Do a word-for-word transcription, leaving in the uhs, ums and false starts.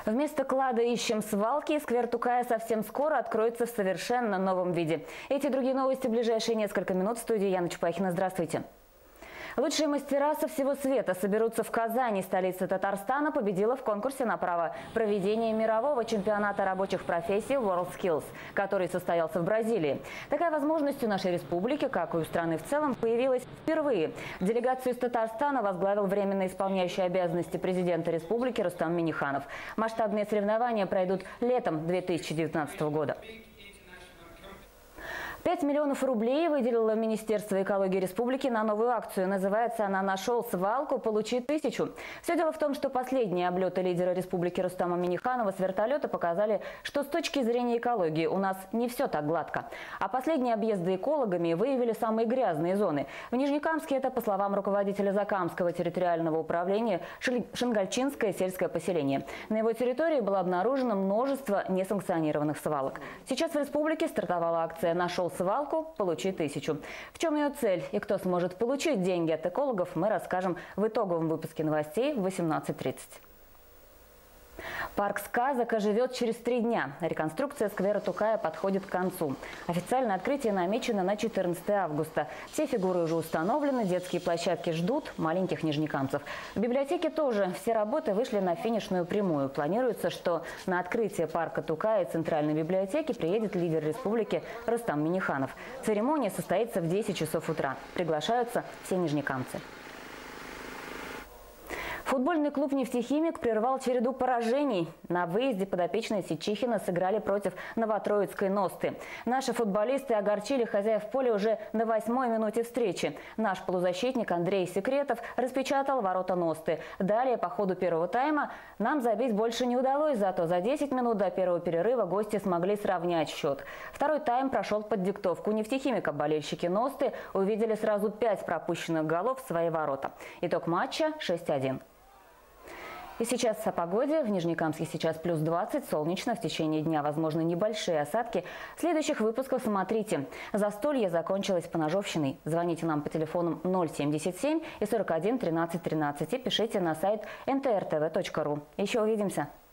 Вместо клада ищем свалки, и сквер Тукая совсем скоро откроется в совершенно новом виде. Эти и другие новости в ближайшие несколько минут. В студии Яна Чупахина. Здравствуйте. Лучшие мастера со всего света соберутся в Казани. Столица Татарстана победила в конкурсе на право проведения мирового чемпионата рабочих профессий WorldSkills, который состоялся в Бразилии. Такая возможность у нашей республики, как и у страны в целом, появилась впервые. Делегацию из Татарстана возглавил временно исполняющий обязанности президента республики Рустам Минниханов. Масштабные соревнования пройдут летом две тысячи девятнадцатого года. пять миллионов рублей выделило Министерство экологии республики на новую акцию. Называется она «Нашел свалку, получи тысячу». Все дело в том, что последние облеты лидера республики Рустама Минниханова с вертолета показали, что с точки зрения экологии у нас не все так гладко. А последние объезды экологами выявили самые грязные зоны. В Нижнекамске это, по словам руководителя Закамского территориального управления, Шингальчинское сельское поселение. На его территории было обнаружено множество несанкционированных свалок. Сейчас в республике стартовала акция «Нашел свалку, получи тысячу». В чем ее цель и кто сможет получить деньги от экологов, мы расскажем в итоговом выпуске новостей в восемнадцать тридцать. Парк сказок оживет через три дня. Реконструкция сквера Тукая подходит к концу. Официальное открытие намечено на четырнадцатое августа. Все фигуры уже установлены, детские площадки ждут маленьких нижнекамцев. В библиотеке тоже все работы вышли на финишную прямую. Планируется, что на открытие парка Тукая и Центральной библиотеки приедет лидер республики Рустам Минниханов. Церемония состоится в десять часов утра. Приглашаются все нижнекамцы. Футбольный клуб «Нефтехимик» прервал череду поражений. На выезде подопечные Сичихина сыграли против Новотроицкой «Носты». Наши футболисты огорчили хозяев поля уже на восьмой минуте встречи. Наш полузащитник Андрей Секретов распечатал ворота «Носты». Далее, по ходу первого тайма, нам забить больше не удалось, зато за десять минут до первого перерыва гости смогли сравнять счет. Второй тайм прошел под диктовку «Нефтехимика». Болельщики «Носты» увидели сразу пять пропущенных голов в свои ворота. Итог матча шесть один. И сейчас о погоде. В Нижнекамске сейчас плюс двадцать, солнечно, в течение дня возможны небольшие осадки. В следующих выпусках смотрите. Застолье закончилось поножовщиной. Звоните нам по телефону ноль семьдесят семь и сорок один тринадцать тринадцать и пишите на сайт эн тэ эр тэ вэ точка ру. Еще увидимся.